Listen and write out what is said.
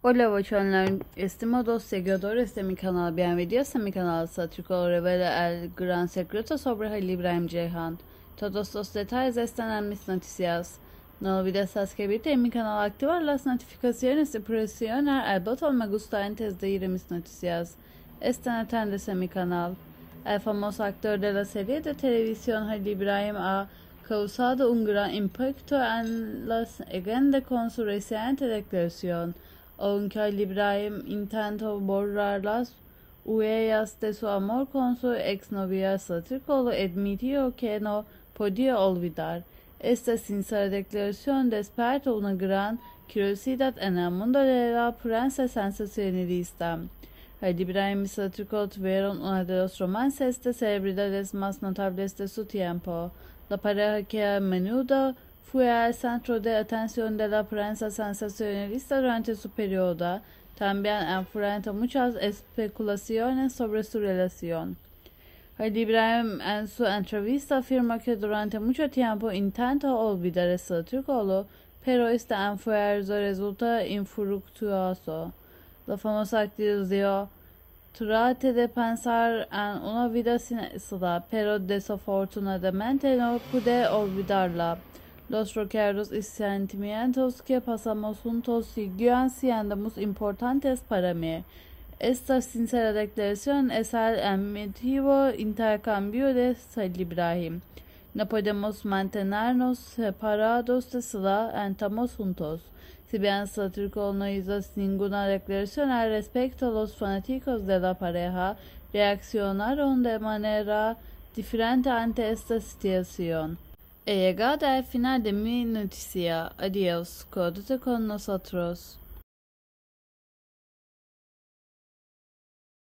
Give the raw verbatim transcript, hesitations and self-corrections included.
Hola, bochorno. Estimados seguidores de mi canal, bienvenidos a mi canal. Satürko revela el gran secreto sobre Halil İbrahim Ceyhan. Todos los detalles están en mis noticias. No olvides suscribirte en mi canal, activar las notificaciones y presionar el botón me gusta antes de ir a mis noticias. Están atentos a mi canal. El famoso actor de la serie de televisión Halil İbrahim ha causado un gran impacto en las agendas con su reciente declaración. Aunque Halil İbrahim intentó borrar las huellas de su amor con su exnovia, Satürkoğlu admitió que no podía olvidar. Esta sincera declaración despertó una gran curiosidad en el mundo de la prensa sensacionalista. Halil İbrahim y Satürkoğlu tuvieron uno de los romances de celebridades más notables de su tiempo. La pareja que a menudo fue el centro de atención de la prensa sensacionalista durante su periodo, también enfrenta muchas especulaciones sobre su relación. Halil İbrahim en su entrevista afirma que durante mucho tiempo intentó olvidar a Satürkoğlu, pero este esfuerzo resulta infructuoso. La famosa actriz dijo: "Traté de pensar en una vida sin Sıla, pero desafortunadamente no pude olvidarla. Los recuerdos y sentimientos que pasamos juntos siguen siendo muy importantes para mí." Esta sincera declaración es el emotivo intercambio de Halil İbrahim. No podemos mantenernos separados de Sıla, estamos juntos. Si bien Satürkoğlu no hizo ninguna declaración al respecto, los fanáticos de la pareja reaccionaron de manera diferente ante esta situación. He llegado al final de mi noticia. Adiós. Quédate con nosotros.